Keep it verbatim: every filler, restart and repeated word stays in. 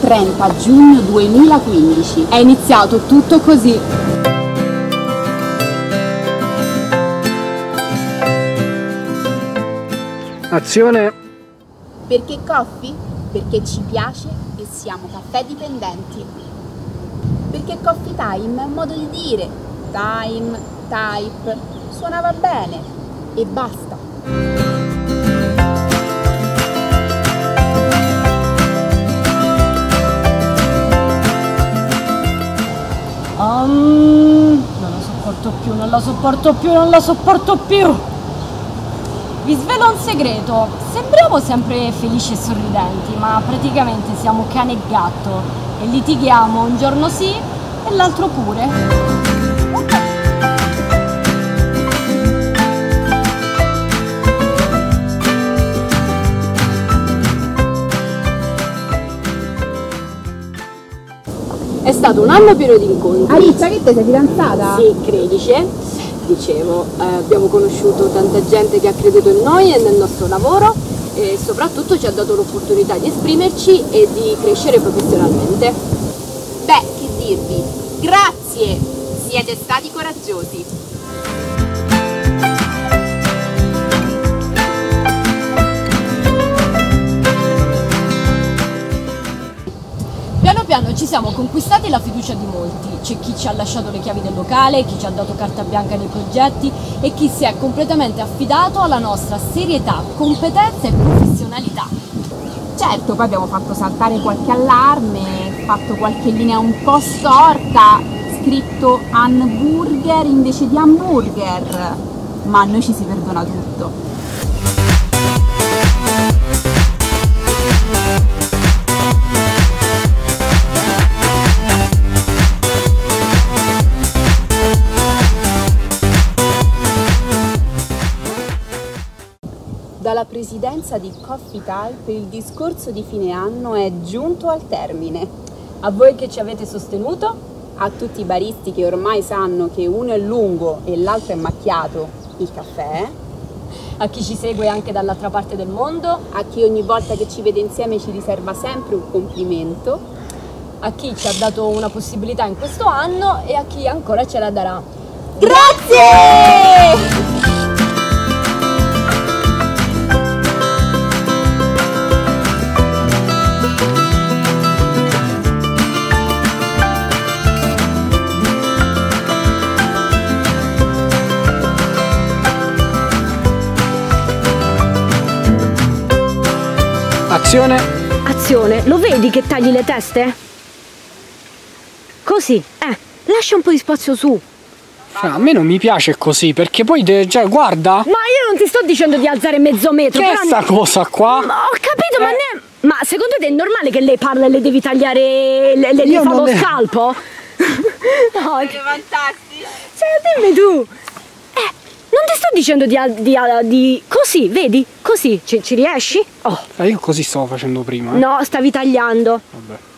trenta giugno duemilaquindici. È iniziato tutto così. Azione. Perché Coffee? Perché ci piace e siamo caffè dipendenti. Perché Coffee Time è un modo di dire. Time, type, suonava bene e basta. Um, non la sopporto più, non la sopporto più, non la sopporto più. Vi svelo un segreto, sembriamo sempre felici e sorridenti, ma praticamente siamo cane e gatto e litighiamo un giorno sì e l'altro pure. È stato un anno pieno di incontri. Alicia, che te sei fidanzata? Sì, credici. Dicevo, eh, abbiamo conosciuto tanta gente che ha creduto in noi e nel nostro lavoro e soprattutto ci ha dato l'opportunità di esprimerci e di crescere professionalmente. Beh, che dirvi? Grazie! Siete stati coraggiosi! Piano piano ci siamo conquistati la fiducia di molti, c'è chi ci ha lasciato le chiavi del locale, chi ci ha dato carta bianca nei progetti e chi si è completamente affidato alla nostra serietà, competenza e professionalità. Certo, poi abbiamo fatto saltare qualche allarme, fatto qualche linea un po' storta, scritto hamburger invece di hamburger, ma a noi ci si perdona tutto. Dalla presidenza di Coffee Type il discorso di fine anno è giunto al termine. A voi che ci avete sostenuto, A tutti i baristi che ormai sanno che uno è lungo e l'altro è macchiato, il caffè. a chi ci segue anche dall'altra parte del mondo, A chi ogni volta che ci vede insieme ci riserva sempre un complimento. a chi ci ha dato una possibilità in questo anno e a chi ancora ce la darà. Grazie! Azione. Azione, lo vedi che tagli le teste? Così, eh, lascia un po' di spazio su. Cioè, a me non mi piace così, perché poi, de- cioè, guarda. Ma io non ti sto dicendo di alzare mezzo metro. Che è però sta ne- cosa qua? Ma ho capito, Eh. ma ne... Ma secondo te è normale che lei parla e le devi tagliare, le, le, le Io fa non lo le- scalpo? No, che... fantastici! Cioè, dimmi tu. Eh, non ti sto dicendo di... al- di, al- di... Così, vedi? Così, ci, ci riesci? Oh, Eh, io così stavo facendo prima. Eh. no, stavi tagliando. Vabbè.